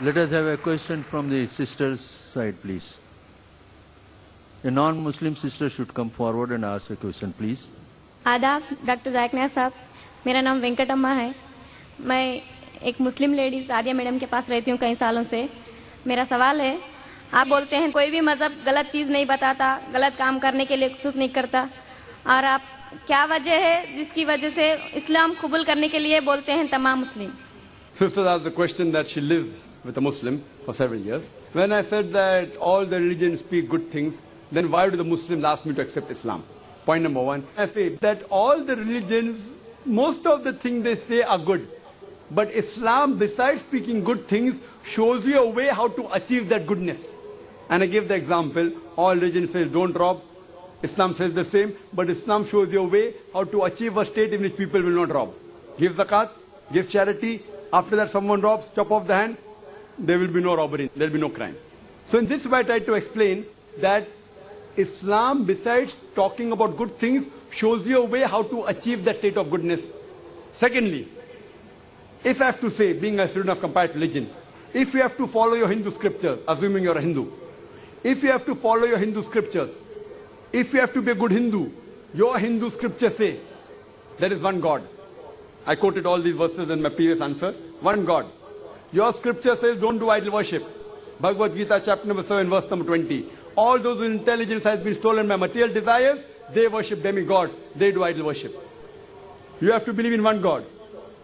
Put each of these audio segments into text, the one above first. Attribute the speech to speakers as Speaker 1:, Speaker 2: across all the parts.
Speaker 1: Let us have a question from the sisters' side, please. A non-Muslim sister should come forward and ask a question, please.
Speaker 2: आदाब doctor Zakir साहब, मेरा नाम वेंकटम्मा है। मैं एक मुस्लिम lady Sadia madam के पास रहती हूँ कई सालों से। मेरा सवाल है, आप बोलते हैं कोई भी मजहब गलत चीज नहीं बताता, गलत काम करने के लिए उत्सुक नहीं करता, और आप क्या वजह है जिसकी वजह से इस्लाम कबूल करने के लिए बोलते हैं तमाम मुस्लिम?
Speaker 3: Sister asked the question that she lives with a Muslim for several years. When I said that all the religions speak good things, then why do the Muslims ask me to accept Islam? Point number one, I say that all the religions, most of the things they say are good. But Islam, besides speaking good things, shows you a way how to achieve that goodness. And I give the example, all religions say don't rob. Islam says the same, but Islam shows you a way how to achieve a state in which people will not rob. Give zakat, give charity. After that someone robs, chop off the hand, there will be no robbery, there will be no crime. So in this way I try to explain that Islam, besides talking about good things, shows you a way how to achieve that state of goodness. Secondly, if I have to say, being a student of comparative religion, if you have to follow your Hindu scriptures, assuming you're a Hindu, if you have to follow your Hindu scriptures, if you have to be a good Hindu, your Hindu scriptures say, there is one God. I quoted all these verses in my previous answer. One God. Your scripture says don't do idol worship. Bhagavad Gita chapter number 7 verse number 20. All those whose intelligence has been stolen by material desires, they worship demigods, they do idol worship. You have to believe in one God.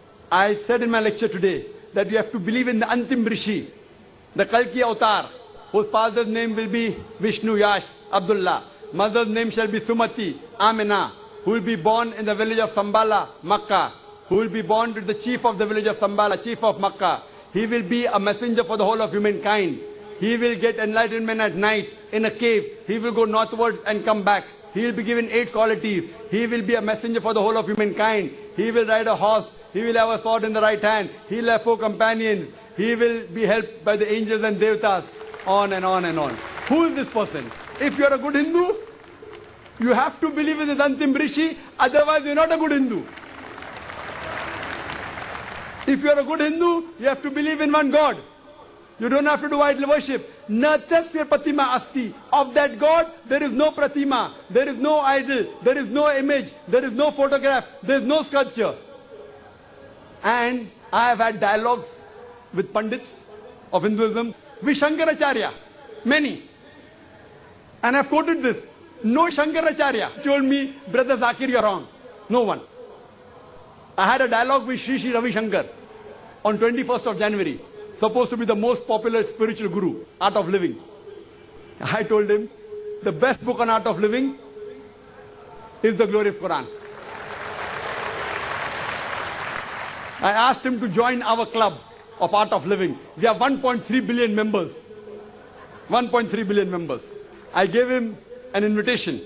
Speaker 3: I said in my lecture today that you have to believe in the Antim Rishi, the Kalki Avatar, whose father's name will be Vishnu, Yash, Abdullah. Mother's name shall be Sumati, Amina, who will be born in the village of Sambala, Makkah, who will be born to the chief of the village of Sambala, chief of Makkah. He will be a messenger for the whole of humankind. He will get enlightenment at night in a cave. He will go northwards and come back. He will be given 8 qualities. He will be a messenger for the whole of humankind. He will ride a horse. He will have a sword in the right hand. He will have 4 companions. He will be helped by the angels and devatas. On and on and on. Who is this person? If you are a good Hindu, you have to believe in the Antim Rishi, otherwise you are not a good Hindu. If you are a good Hindu, you have to believe in one God. You don't have to do idol worship. Natasya pratima asti. Of that God, there is no pratima, there is no idol, there is no image, there is no photograph, there is no sculpture. And I have had dialogues with Pandits of Hinduism, with Shankaracharya, many. And I have quoted this. No Shankaracharya told me, Brother Zakir, you are wrong. No one. I had a dialogue with Sri Ravi Shankar on 21st of January, supposed to be the most popular spiritual guru, Art of Living. I told him, the best book on art of living is the glorious Quran. I asked him to join our club of art of living. We have 1.3 billion members. 1.3 billion members. I gave him an invitation.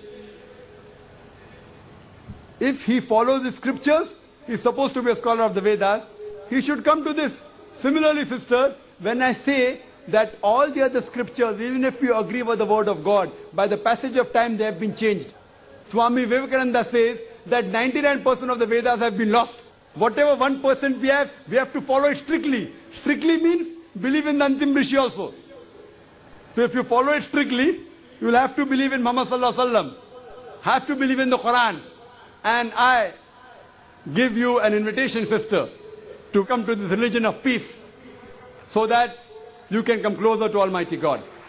Speaker 3: If he follows the scriptures, he is supposed to be a scholar of the Vedas, he should come to this. Similarly, sister, when I say that all the other scriptures, even if you agree with the word of God, by the passage of time they have been changed. Swami Vivekananda says that 99% of the Vedas have been lost. Whatever 1% we have to follow it strictly. Strictly means believe in the Antim Rishi also. So if you follow it strictly, you will have to believe in Muhammad Sallallahu Alaihi Wasallam, have to believe in the Quran. And I give you an invitation, sister, to come to this religion of peace, so that you can come closer to Almighty God.